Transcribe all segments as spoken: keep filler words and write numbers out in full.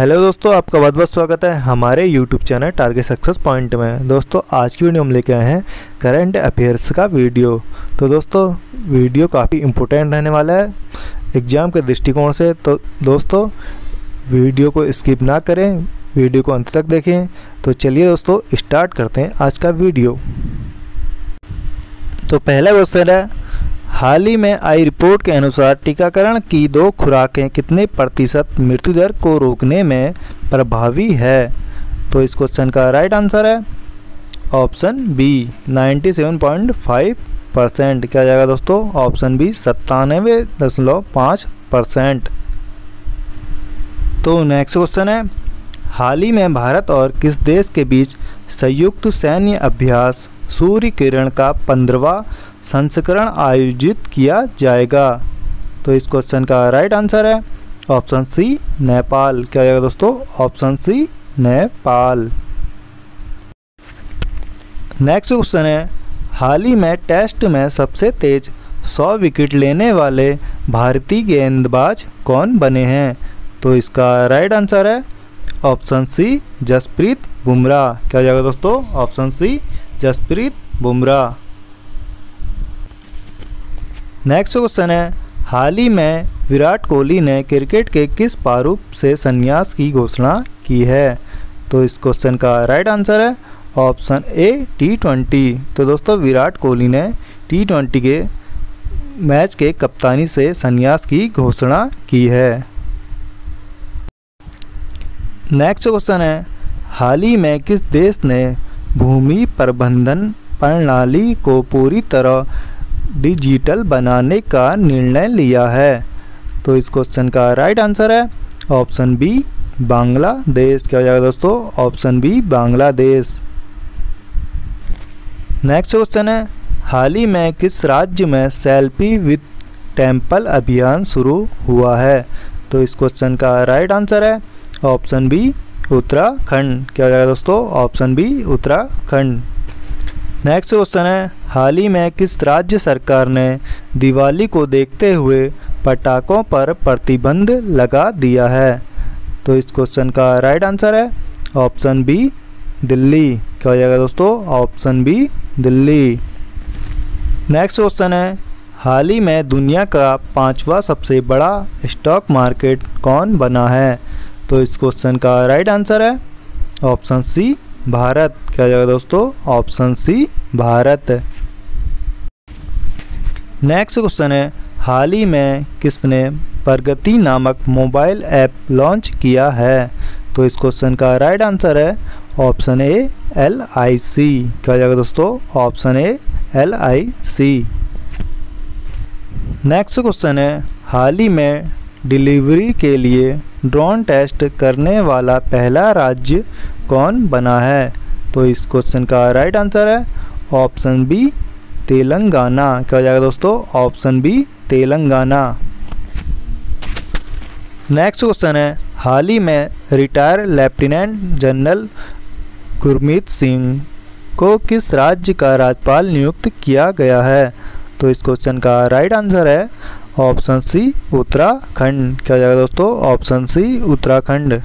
Hello दोस्तों, आपका बहुत बहुत स्वागत है हमारे YouTube channel target success point में। दोस्तों आज की वीडियो हम लेके आए हैं करंट अफेयर्स का वीडियो। तो दोस्तों वीडियो काफ़ी इम्पोर्टेंट रहने वाला है एग्ज़ाम के दृष्टिकोण से। तो दोस्तों वीडियो को स्किप ना करें, वीडियो को अंत तक देखें। तो चलिए दोस्तों स्टार्ट करते हैं आज का वीडियो। तो पहला क्वेश्चन है, हाल ही में आई रिपोर्ट के अनुसार टीकाकरण की दो खुराकें कितने प्रतिशत मृत्यु दर को रोकने में प्रभावी है? तो इस क्वेश्चन का राइट आंसर है ऑप्शन बी सत्तानवे पॉइंट पाँच परसेंट। क्या जाएगा दोस्तों? ऑप्शन बी सत्तानवे दशमलव पाँच परसेंट। तो नेक्स्ट क्वेश्चन है, हाल ही में भारत और किस देश के बीच संयुक्त सैन्य अभ्यास सूर्य किरण का पंद्रहवां संस्करण आयोजित किया जाएगा? तो इस क्वेश्चन का राइट आंसर है ऑप्शन सी नेपाल। क्या जाएगा दोस्तों? Option C Nepal. Next question है, हाल ही में टेस्ट में सबसे तेज सौ विकेट लेने वाले भारतीय गेंदबाज कौन बने हैं? तो इसका राइट आंसर है ऑप्शन सी जसप्रीत बुमराह। क्या जाएगा दोस्तों? Option C Jasprit Bumrah. Next question है, हाल ही में विराट कोहली ने क्रिकेट के किस प्रारूप से संन्यास की घोषणा की है? तो इस क्वेश्चन का राइट आंसर है ऑप्शन ए टी ट्वेंटी। तो दोस्तों विराट कोहली ने टी ट्वेंटी के मैच के कप्तानी से संन्यास की घोषणा की है। नेक्स्ट क्वेश्चन है, हाल ही में किस देश ने भूमि प्रबंधन प्रणाली को पूरी तरह डिजिटल बनाने का निर्णय लिया है? तो इस क्वेश्चन का राइट आंसर है ऑप्शन बी बांग्लादेश। क्या हो जाएगा दोस्तों? Option B Bangladesh. Next question है, हाल ही में किस राज्य में सेल्फी विद टेम्पल अभियान शुरू हुआ है? तो इस क्वेश्चन का राइट आंसर है ऑप्शन बी उत्तराखंड। क्या हो जाएगा दोस्तों? Option B Uttarakhand. Next question है, हाल ही में किस राज्य सरकार ने दिवाली को देखते हुए पटाखों पर प्रतिबंध लगा दिया है? तो इस क्वेश्चन का राइट आंसर है ऑप्शन बी दिल्ली। क्या हो जाएगा दोस्तों? Option B Delhi. Next question है, हाल ही में दुनिया का पांचवा सबसे बड़ा स्टॉक मार्केट कौन बना है? तो इस क्वेश्चन का राइट आंसर है ऑप्शन सी भारत। क्या जाएगा दोस्तों? Option C Bharat. Next question है, हाल ही में किसने प्रगति नामक मोबाइल ऐप लॉन्च किया है? तो इस क्वेश्चन का राइट आंसर है option A L I C. क्या जाएगा दोस्तों? Option A L I C. Next question है, हाल ही में डिलीवरी के लिए ड्रोन टेस्ट करने वाला पहला राज्य कौन बना है? तो इस क्वेश्चन का राइट आंसर है ऑप्शन बी तेलंगाना। क्या हो जाएगा दोस्तों? Option B Telangana. Next question है, हाल ही में retire lieutenant general Gurmeet Singh को किस राज्य का राज्यपाल नियुक्त किया गया है? तो इस क्वेश्चन का राइट आंसर है ऑप्शन सी उत्तराखंड। क्या हो जाएगा दोस्तों? Option C Uttarakhand.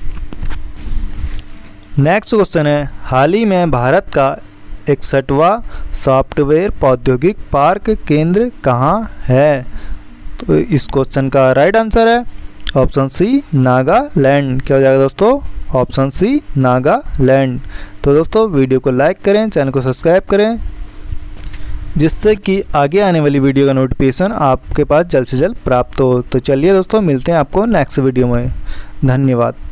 Next question है, हाल ही में भारत का इकसठवां सॉफ्टवेयर प्रौद्योगिक पार्क केंद्र कहाँ है? तो इस क्वेश्चन का राइट आंसर है ऑप्शन सी नागालैंड। क्या हो जाएगा दोस्तों? Option C Nagaland. तो दोस्तों वीडियो को लाइक करें, चैनल को सब्सक्राइब करें, जिससे कि आगे आने वाली वीडियो का नोटिफिकेशन आपके पास जल्द से जल्द प्राप्त हो। तो चलिए दोस्तों मिलते हैं आपको नेक्स्ट वीडियो में। धन्यवाद।